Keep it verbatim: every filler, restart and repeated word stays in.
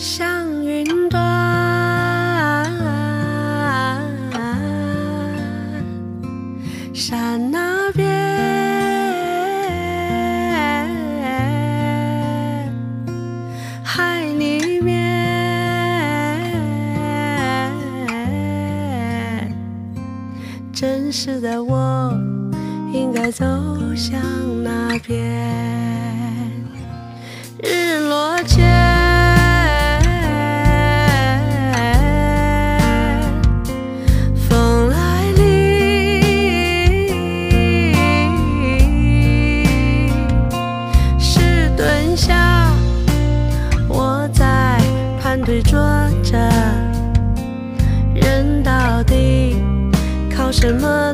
像云端，山那边海里面，真实的我应该走向那边。日落前风来临，是蹲下，我在盘腿坐着，人到底靠什么